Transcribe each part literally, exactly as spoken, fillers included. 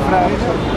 vrij.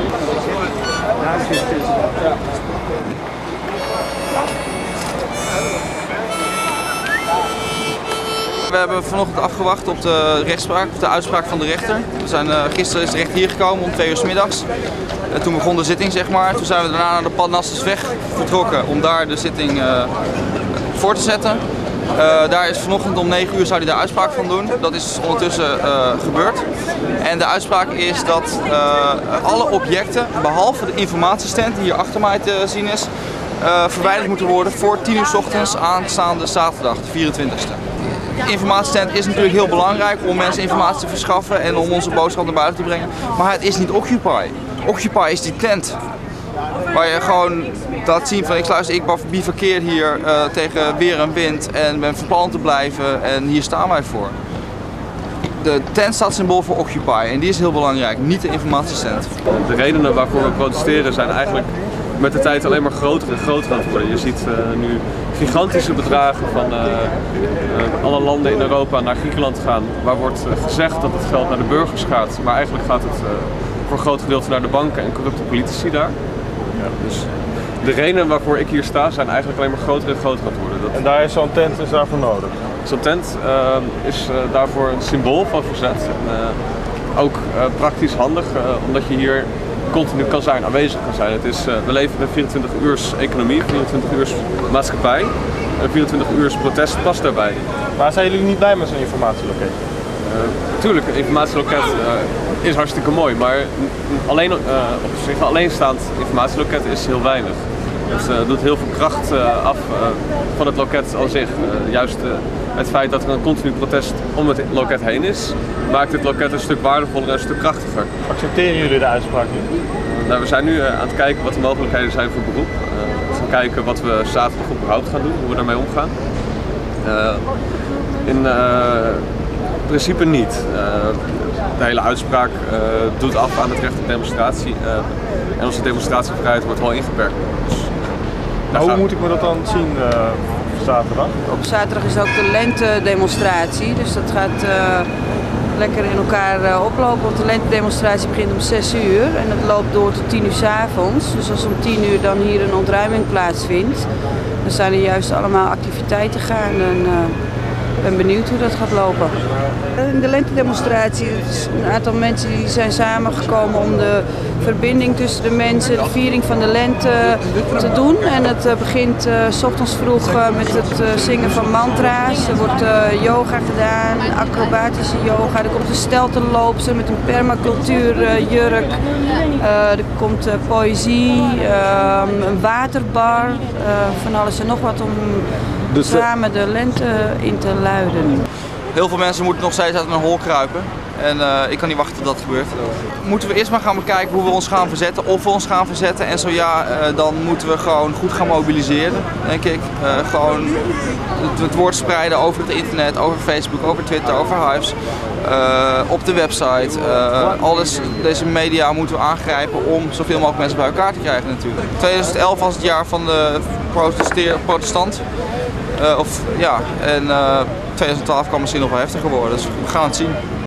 We hebben vanochtend afgewacht op de rechtspraak, op de uitspraak van de rechter. We zijn, uh, gisteren is de rechter hier gekomen om twee uur 's middags. Uh, toen begon de zitting, zeg maar. Toen zijn we daarna naar de Parnassusweg vertrokken om daar de zitting uh, voor te zetten. Uh, daar is vanochtend om negen uur zou hij de uitspraak van doen. Dat is ondertussen uh, gebeurd. En de uitspraak is dat uh, alle objecten, behalve de informatiestand die hier achter mij te zien is, uh, verwijderd moeten worden voor tien uur 's ochtends aanstaande zaterdag, de vierentwintigste. Informatiestand is natuurlijk heel belangrijk om mensen informatie te verschaffen en om onze boodschap naar buiten te brengen. Maar het is niet Occupy. Occupy is die tent. Waar je gewoon laat zien van ik luister, ik bivakkeer hier uh, tegen weer en wind en ben van plan te blijven en hier staan wij voor. De tent staat symbool voor Occupy en die is heel belangrijk, niet de informatiestand. De redenen waarvoor we protesteren zijn eigenlijk met de tijd alleen maar groter en groter aan het worden. Je ziet uh, nu gigantische bedragen van uh, uh, alle landen in Europa naar Griekenland gaan, waar wordt uh, gezegd dat het geld naar de burgers gaat, maar eigenlijk gaat het uh, voor een groot gedeelte naar de banken en corrupte politici daar. Ja, dus de redenen waarvoor ik hier sta zijn eigenlijk alleen maar groter en groter aan het worden. Dat... En daar is zo'n tent is daarvoor nodig? Zo'n tent uh, is uh, daarvoor een symbool van verzet. En, uh, ook uh, praktisch handig, uh, omdat je hier continu kan zijn, aanwezig kan zijn. Het is, uh, we leven in een vierentwintig uurs economie, vierentwintig uurs maatschappij. En vierentwintig uurs protest past daarbij. Maar zijn jullie niet blij met zo'n informatieloket? Uh, tuurlijk, een informatieloket uh, is hartstikke mooi, maar alleen, uh, op zich alleenstaand informatieloket is heel weinig. Het uh, doet heel veel kracht uh, af uh, van het loket aan zich. Uh, juist uh, het feit dat er een continu protest om het loket heen is, maakt het loket een stuk waardevoller en een stuk krachtiger. Accepteren jullie de uitspraak nu? Uh, nou, we zijn nu uh, aan het kijken wat de mogelijkheden zijn voor beroep. Uh, we gaan kijken wat we zaterdag überhaupt gaan doen, hoe we daarmee omgaan. Uh, in uh, principe niet. Uh, de hele uitspraak uh, doet af aan het recht op demonstratie. Uh, en onze demonstratievrijheid wordt wel ingeperkt. Dus, maar hoe moet ik me dat dan zien uh, zaterdag? Op zaterdag is ook de lentedemonstratie, dus dat gaat uh, lekker in elkaar uh, oplopen. Want de lentedemonstratie begint om zes uur en het loopt door tot tien uur 's avonds. Dus als om tien uur dan hier een ontruiming plaatsvindt, dan zijn er juist allemaal activiteiten gaan. En, uh, ik ben benieuwd hoe dat gaat lopen. In de lentedemonstratie is een aantal mensen die zijn samengekomen om de verbinding tussen de mensen, de viering van de lente te doen. En het begint uh, 's ochtends vroeg uh, met het uh, zingen van mantra's. Er wordt uh, yoga gedaan, acrobatische yoga. Er komt een steltenloopster met een permacultuurjurk. Uh, uh, er komt uh, poëzie, uh, een waterbar, uh, van alles en nog wat om dus samen de lente in te luiden. Heel veel mensen moeten nog steeds uit een hol kruipen en uh, ik kan niet wachten tot dat gebeurt. Moeten we eerst maar gaan bekijken hoe we ons gaan verzetten, of we ons gaan verzetten en zo ja, uh, dan moeten we gewoon goed gaan mobiliseren, denk ik. Uh, gewoon het, het woord spreiden over het internet, over Facebook, over Twitter, over Hives, uh, op de website. Uh, alles, deze media moeten we aangrijpen om zoveel mogelijk mensen bij elkaar te krijgen natuurlijk. tweeduizend elf was het jaar van de protestant. Uh, of, ja, en uh, tweeduizend twaalf kan misschien nog wel heftiger worden, dus we gaan het zien.